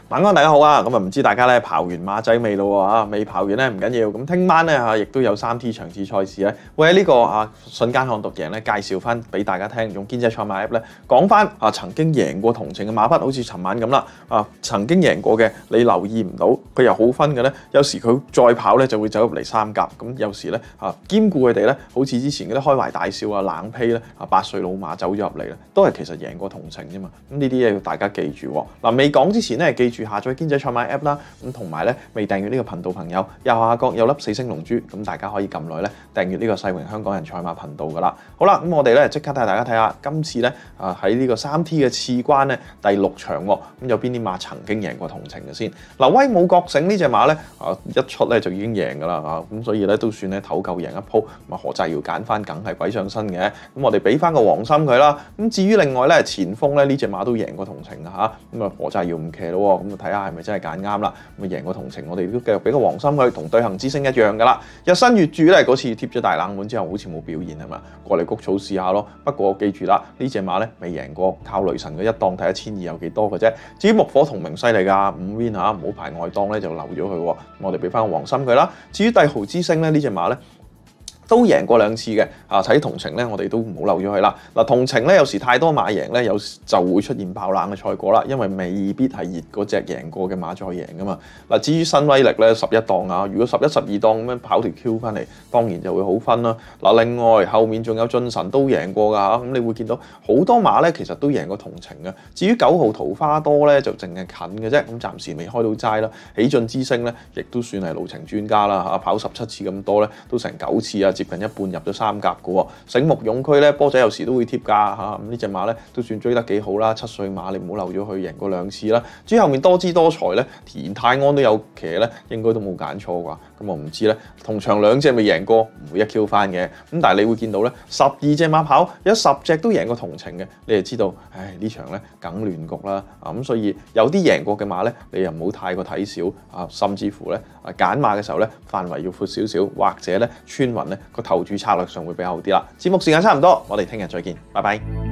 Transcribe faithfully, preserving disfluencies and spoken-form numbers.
晚安，大家好啊！咁啊，唔知大家咧跑完馬仔未咯喎？未跑完咧唔緊要，咁聽晚咧嚇亦都有三 T 場次賽事咧，會喺呢個啊瞬間看獨贏咧介紹翻俾大家聽，用堅者賽馬 app 咧講翻啊曾經贏過同程嘅馬匹，好似尋晚咁啦啊曾經贏過嘅，你留意唔到佢又好分嘅咧，有時佢再跑咧就會走入嚟三甲，咁有時咧啊兼顧佢哋咧，好似之前嗰啲開懷大笑啊冷披咧啊八歲老馬走咗入嚟咧，都係其實贏過同程啫嘛。咁呢啲嘢要大家記住喎。嗱，未講之前咧，記住下載堅者賽馬 app 啦，咁同埋咧未訂閱呢個頻道朋友，右下角有粒四星龍珠，咁大家可以撳落去咧訂閱呢個世榮香港人賽馬頻道噶啦。好啦，咁我哋咧即刻帶大家睇下今次咧啊喺呢個三 T 嘅次關咧第六場喎，咁有邊啲馬曾經贏過同程嘅先？嗱，威武覺醒呢隻馬咧啊一出咧就已經贏噶啦啊，咁所以咧都算咧唞夠贏一鋪，咁啊何澤堯揀翻梗係鬼上身嘅，咁我哋俾翻個黃心佢啦。咁至於另外咧前鋒咧呢隻馬都贏過同程嘅嚇，咁啊何澤堯唔騎咯，咁啊睇下係咪真係揀啱啦？咁啊贏過同程，我哋都繼續俾個黃心佢，同對行之星一樣噶啦。日新月柱咧嗰次貼咗大冷門之後，好似冇表現係嘛？過嚟谷草試下咯。不過記住啦，呢隻馬咧未贏過，靠雷神嘅一檔睇下千二有幾多嘅啫。至於木火同名犀利㗎，五 win 嚇，唔好排外檔咧就漏咗佢喎。咁我哋俾翻個黃心佢啦。至於帝豪之星咧呢隻馬咧，都贏過兩次嘅，啊睇同程咧，我哋都唔好漏咗佢啦。嗱，同程咧有時太多馬贏咧，有時就會出現爆冷嘅賽果啦，因為未必係熱嗰隻贏過嘅馬再贏噶嘛。嗱，至於新威力咧十一檔啊，如果十一、十二檔咁樣跑條 Q 翻嚟，當然就會好分啦。嗱，另外後面仲有進神都贏過㗎嚇，咁你會見到好多馬咧其實都贏過同程嘅。至於九號桃花多咧就淨係近嘅啫，咁暫時未開到齋啦。喜進之星咧亦都算係路程專家啦嚇，跑十七次咁多咧，都成九次啊！接近一半入咗三甲嘅喎，醒目勇區咧波仔有時都會貼㗎嚇，咁呢隻馬咧都算追得幾好啦，七歲馬你唔好漏咗佢，贏過兩次啦。至於後面多姿多才咧，田泰安都有騎咧，應該都冇揀錯啩，咁我唔知咧。同場兩隻未贏過，唔會一 Q 翻嘅，咁但係你會見到咧，十二隻馬跑有十隻都贏過同程嘅，你就知道，唉呢場咧梗亂局啦，啊咁所以有啲贏過嘅馬咧，你又唔好太過睇小啊，甚至乎咧啊揀馬嘅時候咧範圍要闊少少，或者咧穿雲咧個頭。住策略上會比較好啲啦。節目時間差唔多，我哋聽日再見，拜拜。